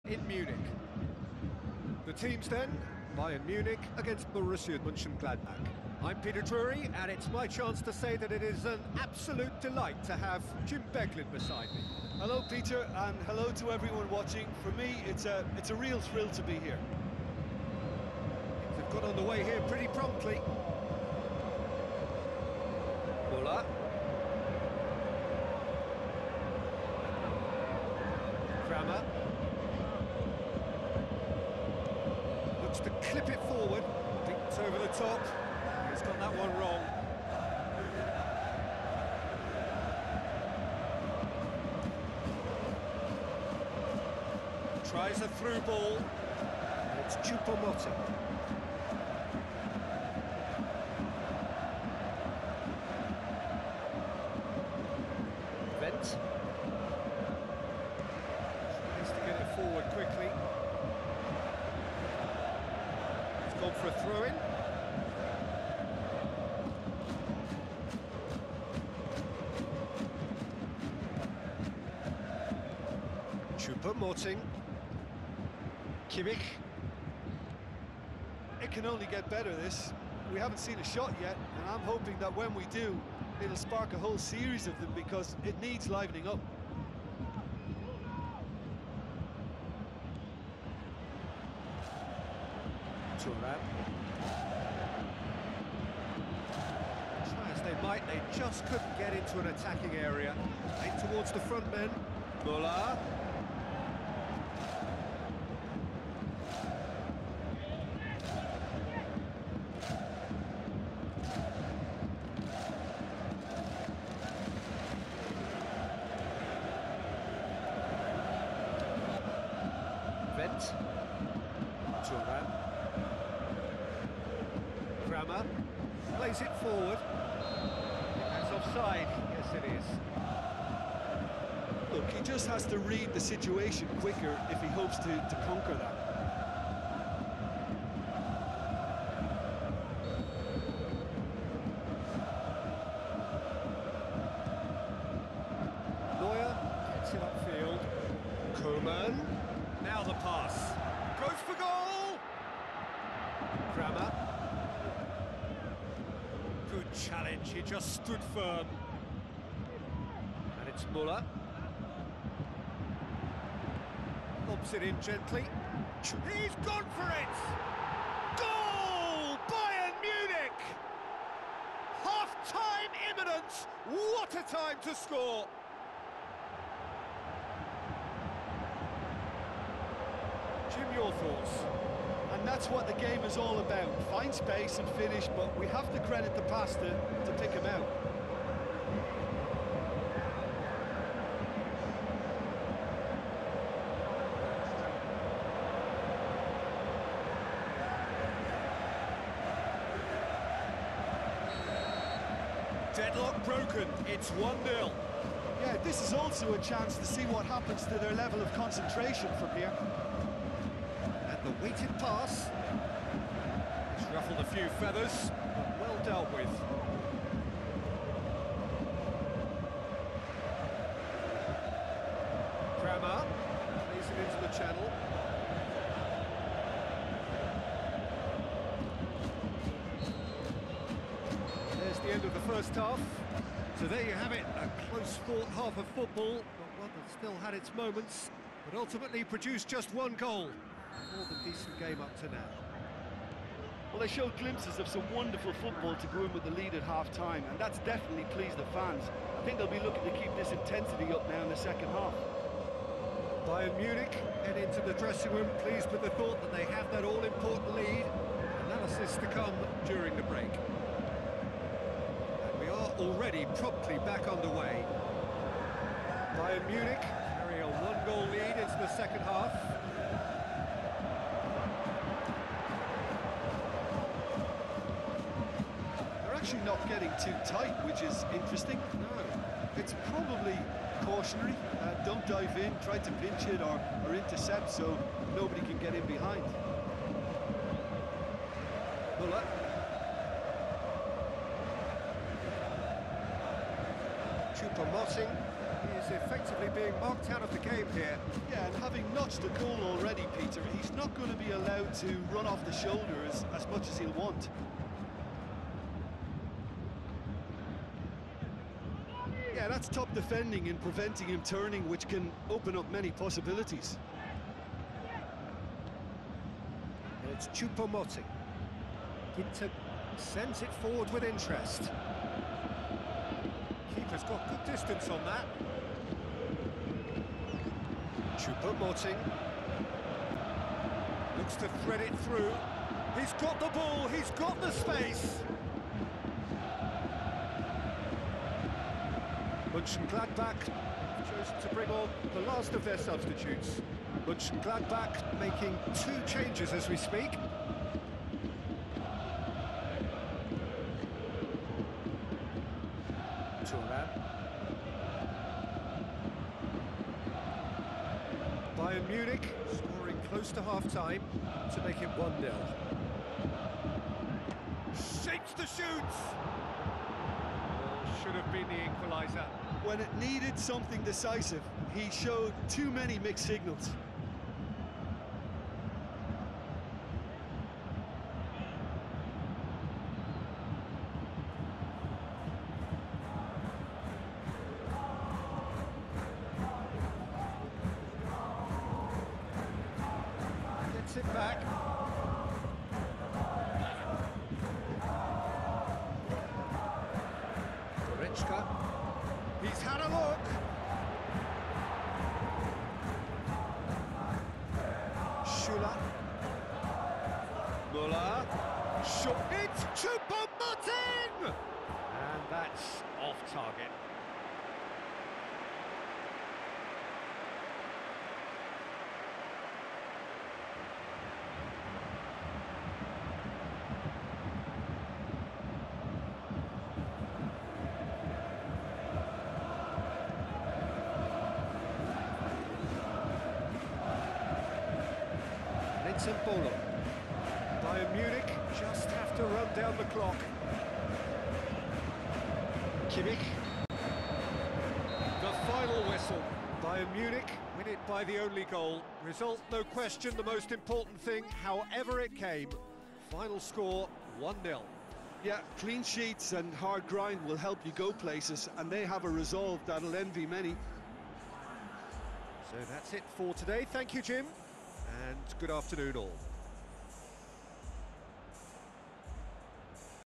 in Munich. The teams then, Bayern Munich against Borussia Mönchengladbach. I'm Peter Drury, and it's my chance to say that it is an absolute delight to have Jim Beglin beside me. Hello, Peter, and hello to everyone watching. For me, it's a real thrill to be here. They've got on the way here pretty promptly. Müller. Kramer. Looks to clip it forward. Dinked over the top. He's got that one wrong. Tries a through ball. It's Choupo-Moting. Wendt. Tries to get it forward quickly. He's gone for a throw-in. Choupo-Moting. Kimmich. It can only get better, this. We haven't seen a shot yet, and I'm hoping that when we do, it'll spark a whole series of them because it needs livening up. Thuram. Try as they might, they just couldn't get into an attacking area. Aimed towards the front men. Müller. Wendt. Thuram. Kramer plays it forward. That's offside. Yes, it is. Look, he just has to read the situation quicker if he hopes to conquer that. Neuer gets it upfield. Koeman. Now the pass. Goes for goal! Kramer. Good challenge, he just stood firm. And it's Müller. Lobs it in gently. He's gone for it! Goal! Bayern Munich! Half-time imminent! What a time to score! Jim, your thoughts? And that's what the game is all about. Find space and finish, but we have to credit the pass to pick him out. Deadlock broken, it's 1-0. Yeah, this is also a chance to see what happens to their level of concentration from here. And the weighted pass. It's ruffled a few feathers, but well dealt with. Kramer plays it into the channel. There's the end of the first half. So there you have it, a close-fought half of football, but one that still had its moments, but ultimately produced just one goal. A more than decent game up to now. Well, they showed glimpses of some wonderful football to go in with the lead at half-time, and that's definitely pleased the fans. I think they'll be looking to keep this intensity up now in the second half. Bayern Munich head into the dressing room pleased with the thought that they have that all-important lead. Analysis to come during the break. And we are already promptly back underway. Bayern Munich carry a one-goal lead into the second half. They're actually not getting too tight, which is interesting. No. It's probably cautionary. Don't dive in, try to pinch it or intercept so nobody can get in behind. Müller. Choupo-Moting. He's effectively being marked out of the game here. Yeah, and having notched a goal already, Peter, he's not going to be allowed to run off the shoulder as much as he'll want. Yeah, that's top defending and preventing him turning, which can open up many possibilities. It's Choupo-Moting. Ginter sends it forward with interest. Keeper's got good distance on that. Choupo-Moting looks to thread it through. He's got the ball, he's got the space. Mönchengladbach chosen to bring on the last of their substitutes. Mönchengladbach making 2 changes as we speak. Thuram. Bayern Munich scoring close to half-time to make it 1-0. Shapes the shoots! Should have been the equaliser. When it needed something decisive, he showed too many mixed signals. Gets it back. Goretzka. He's had a look. Schüller. Müller. Shot. It's Choupo-Moting! And that's off target. Embolo. Bayern Munich just have to run down the clock. Kimmich. The final whistle. Bayern Munich win it by the only goal. Result, no question, the most important thing, however it came. Final score, 1-0. Yeah, clean sheets and hard grind will help you go places, and they have a resolve that'll envy many. So that's it for today. Thank you, Jim. And good afternoon all.